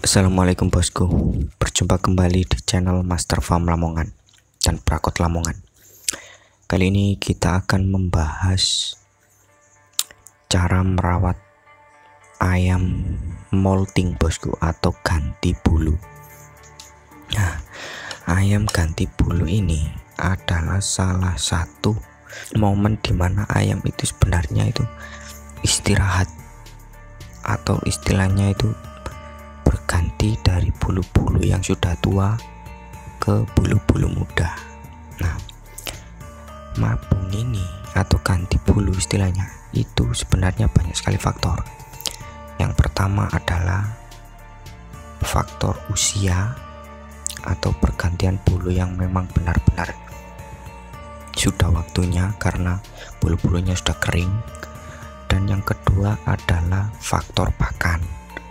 Assalamualaikum bosku, berjumpa kembali di channel Master Farm Lamongan dan Prakot Lamongan. Kali ini kita akan membahas cara merawat ayam molting bosku, atau ganti bulu. Nah, ayam ganti bulu ini adalah salah satu momen dimana ayam itu sebenarnya itu istirahat, atau istilahnya itu berganti dari bulu-bulu yang sudah tua ke bulu-bulu muda. Nah, mabung ini atau ganti bulu istilahnya itu sebenarnya banyak sekali faktor. Yang pertama adalah faktor usia atau pergantian bulu yang memang benar-benar sudah waktunya karena bulu-bulunya sudah kering. Dan yang kedua adalah faktor pakan.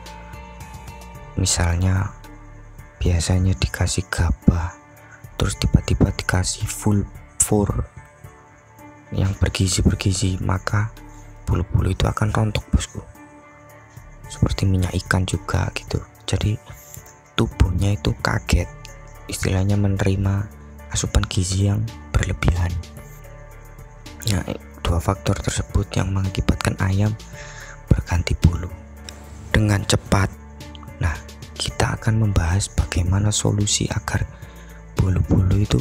Misalnya biasanya dikasih gabah, terus tiba-tiba dikasih full fur yang bergizi, maka bulu-bulu itu akan rontok bosku, seperti minyak ikan juga gitu. Jadi tubuhnya itu kaget, istilahnya menerima asupan gizi yang berlebihan. Nah, dua faktor tersebut yang mengakibatkan ayam berganti bulu dengan cepat. Nah, kita akan membahas bagaimana solusi agar bulu-bulu itu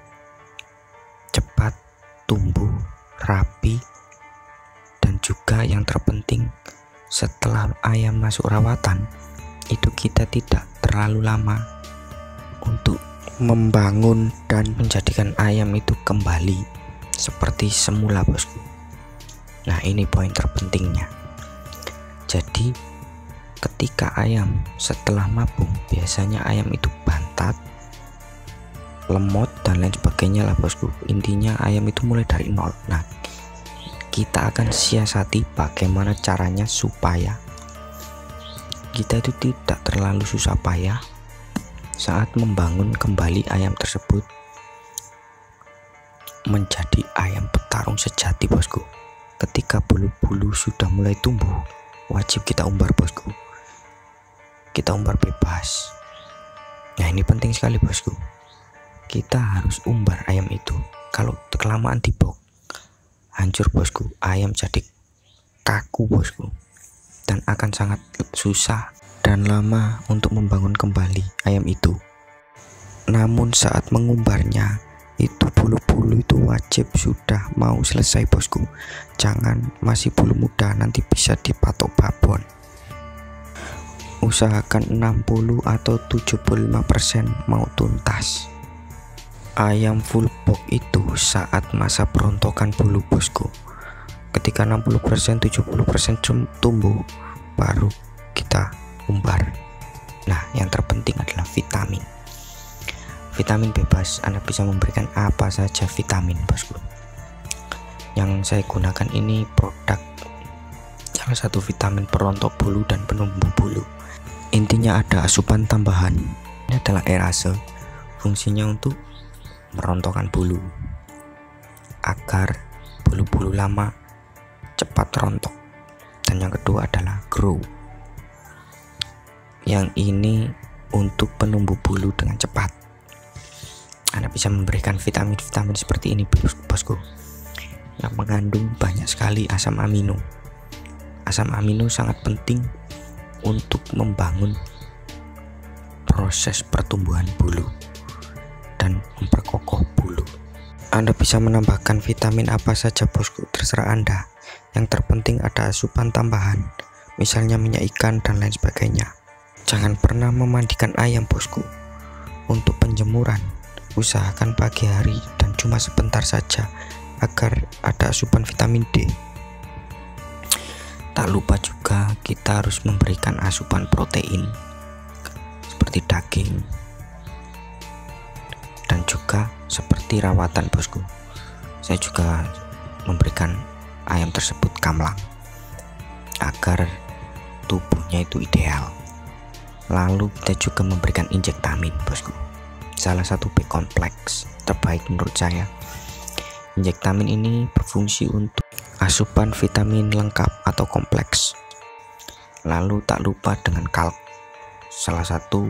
cepat tumbuh, rapi, dan juga yang terpenting setelah ayam masuk rawatan itu kita tidak terlalu lama untuk membangun dan menjadikan ayam itu kembali seperti semula bosku. Nah, ini poin terpentingnya. Jadi ketika ayam setelah mabung, biasanya ayam itu bantat, lemot, dan lain sebagainya lah bosku. Intinya ayam itu mulai dari nol. Nah, kita akan siasati bagaimana caranya supaya kita itu tidak terlalu susah payah saat membangun kembali ayam tersebut menjadi ayam petarung sejati bosku. Ketika bulu-bulu sudah mulai tumbuh, wajib kita umbar bosku. Kita umbar bebas. Nah, ini penting sekali bosku. Kita harus umbar ayam itu. Kalau kelamaan di box, hancur bosku. Ayam jadi kaku bosku, dan akan sangat susah dan lama untuk membangun kembali ayam itu. Namun saat mengumbarnya itu bulu-bulu itu wajib sudah mau selesai bosku. Jangan masih bulu muda, nanti bisa dipatok babon. Usahakan 60 atau 75% mau tuntas. Ayam full box itu saat masa perontokan bulu bosku. Ketika 60% 70% tumbuh, baru kita umbar. Nah, yang terpenting adalah vitamin. Vitamin bebas, Anda bisa memberikan apa saja vitamin bosku. Yang saya gunakan ini produk salah satu vitamin perontok bulu dan penumbuh bulu. Intinya ada asupan tambahan. Ini adalah aerase, fungsinya untuk merontokkan bulu agar bulu-bulu lama cepat rontok. Dan yang kedua adalah grow, yang ini untuk penumbuh bulu dengan cepat. Anda bisa memberikan vitamin-vitamin seperti ini bosku, yang mengandung banyak sekali asam amino. Asam amino sangat penting untuk membangun proses pertumbuhan bulu dan memperkokoh bulu. Anda bisa menambahkan vitamin apa saja bosku, terserah Anda. Yang terpenting ada asupan tambahan, misalnya minyak ikan dan lain sebagainya. Jangan pernah memandikan ayam bosku. Untuk penjemuran, usahakan pagi hari dan cuma sebentar saja agar ada asupan vitamin D. Tak lupa juga kita harus memberikan asupan protein seperti daging dan juga seperti rawatan bosku. Saya juga memberikan ayam tersebut kamlang agar tubuhnya itu ideal. Lalu kita juga memberikan injektamin bosku, salah satu B kompleks terbaik menurut saya. Injektamin ini berfungsi untuk asupan vitamin lengkap atau kompleks. Lalu tak lupa dengan kalk. salah satu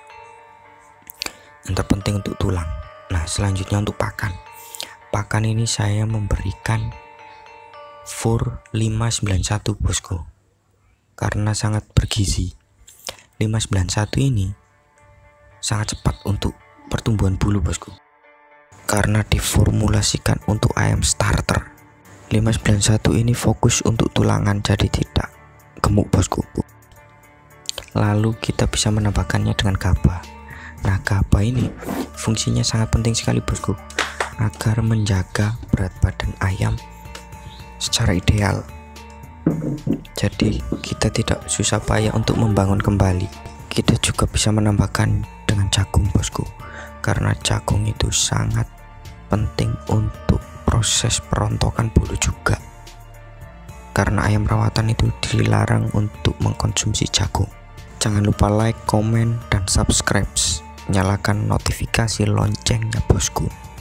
yang terpenting untuk tulang. Nah, selanjutnya untuk pakan. Pakan ini saya memberikan Fur 591 bosku, karena sangat bergizi. 591 ini sangat cepat untuk pertumbuhan bulu bosku, karena diformulasikan untuk ayam starter. 591 ini fokus untuk tulangan, jadi tidak gemuk bosku. Lalu kita bisa menambahkannya dengan GABA. Nah, GABA ini fungsinya sangat penting sekali bosku, agar menjaga berat badan ayam secara ideal. Jadi kita tidak susah payah untuk membangun kembali. Kita juga bisa menambahkan dengan jagung bosku, karena jagung itu sangat penting untuk proses perontokan bulu juga, karena ayam rawatan itu dilarang untuk mengkonsumsi jagung. Jangan lupa like, komen, dan subscribe. Nyalakan notifikasi loncengnya bosku.